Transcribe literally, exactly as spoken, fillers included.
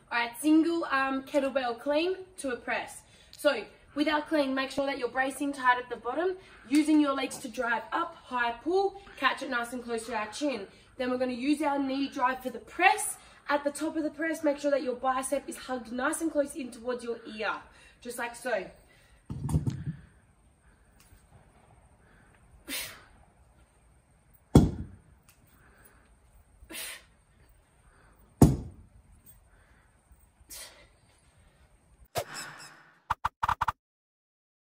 All right, single arm kettlebell clean to a press. So with our clean, make sure that you're bracing tight at the bottom, using your legs to drive up, high pull, catch it nice and close to our chin. Then we're going to use our knee drive for the press. At the top of the press, make sure that your bicep is hugged nice and close in towards your ear, just like so.